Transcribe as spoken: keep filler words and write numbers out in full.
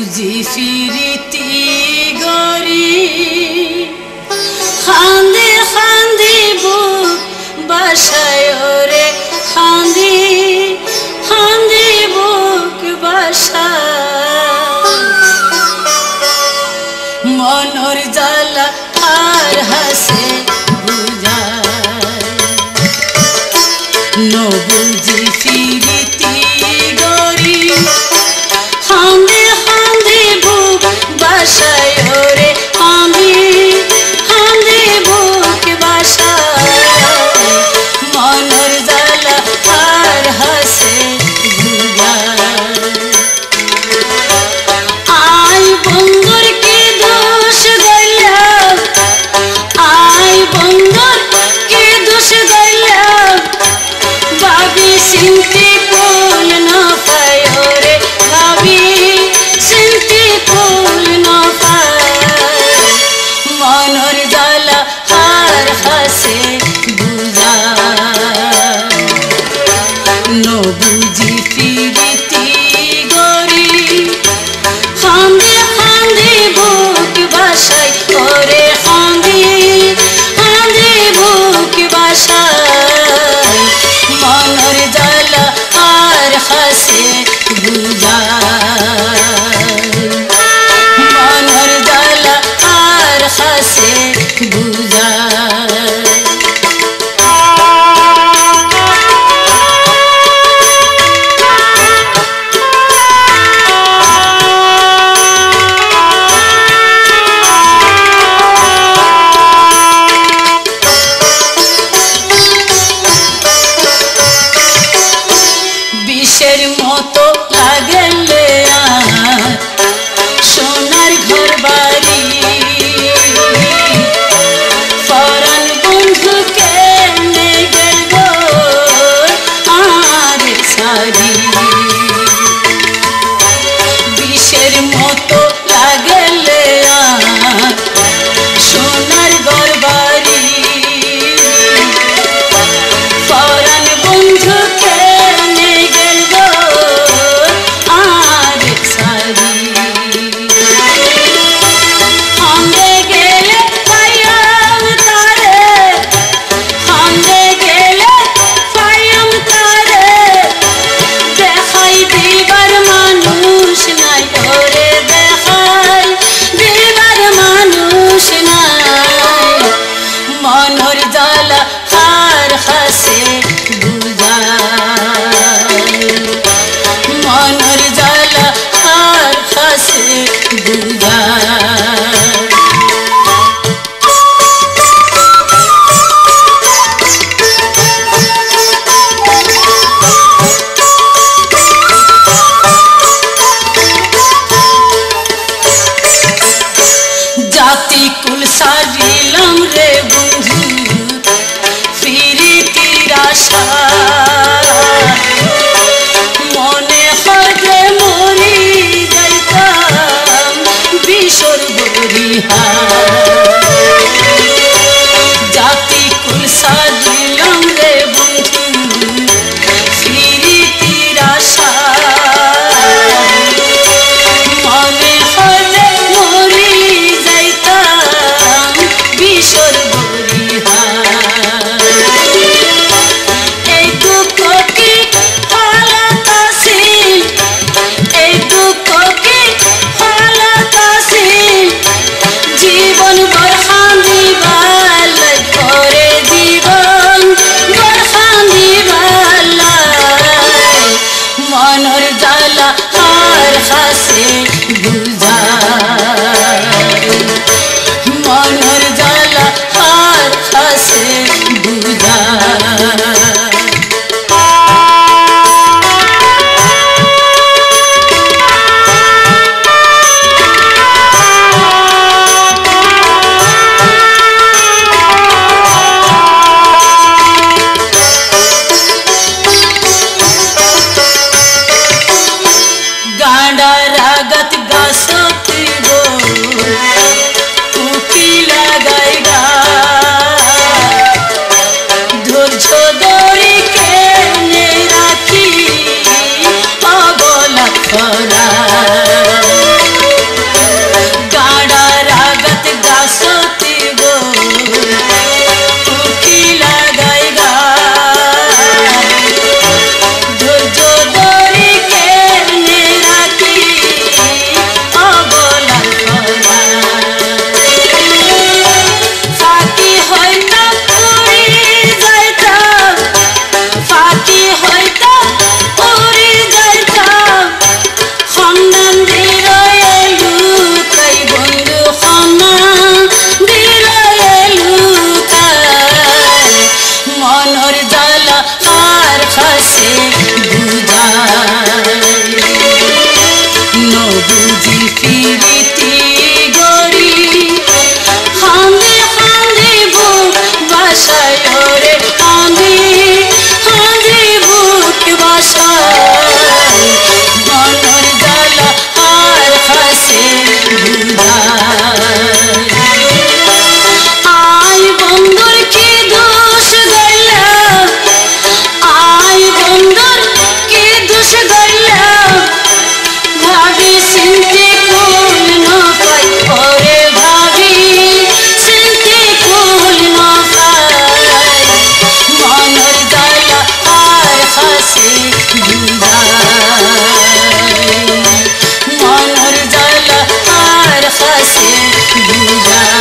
বুঝি ফিরিতি গরি খান্দে খান্দি বুক বাসায় রে খান্দি খান্দি বুক বাসা মনর জ্বালা আর হাসে বুঝায় নবুঝি ফিরিতি গরি খান্দে খান্দি বুক বাসায় রে খান্দি খান্দি বুক বাসায় মনর জ্বালা আর হাসে বুঝায় আই বন্ধুর কি দোষ গইলা আই বন্ধুর কি দোষ গইলা ভাবি চিন্তি ফুল না পায় রে ভাবি চিন্তি ফুল না পায় মনর জ্বালা আর হাসে বুঝায় নবুঝি ফিরিতি গরি খান্দি খান্দি বুক বাসায় ওরে খান্দি খান্দি বুক বাসায় মনর জ্বালা আর হাসে বুঝায় মনর জ্বালা আর হাসে বুঝায় বিষের মতো লাগলে আর সোনার ঘর বাড়ি পরাণ বন্ধুকে নে গেল আর সারি বিষের মতো লাগলে আর সোনার ঘর বাড়ি পরাণ বন্ধুকে মনর জ্বালা আর হাসে বুঝায় মনর জ্বালা আর হাসে বুঝায় জাতি কুল সাজিলাম রে বন্ধু ফিরিতির আশা মনে হয় যে মরি যাইতাম বিষর বরিহা জাতি কুল সাজিলাম রে বন্ধু ফিরিতির আশা মনে হয় যে মরি বিষর বরিহা এই দুঃখ কি হালাতাছিল এই দুঃখ কি হালাতাছিল জীবন در خسته بودم